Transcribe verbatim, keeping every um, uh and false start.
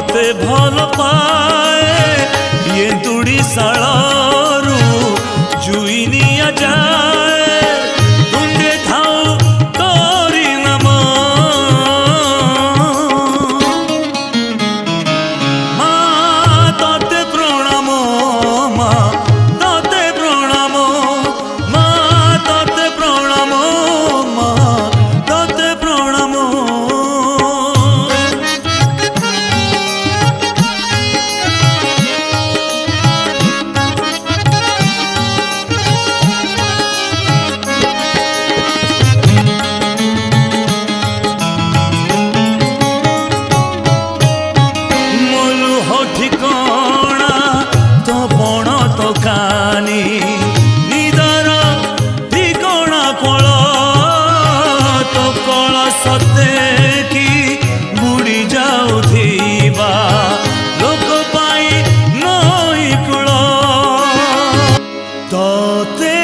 तोते भल पाए ये तुड़ी सालू जुईनिया जाए तुंडे थाऊ तोरी नाम माँ तोते प्रणाम माँ तोते प्रणाम माँ तोते प्रणाम माँ तोते प्रणाम। ठिकाना तो बण तो कानी निदर ठिकाना कल तो कल सते कि बुड़ी जाउथिबा लोक पाई नई कूल तोते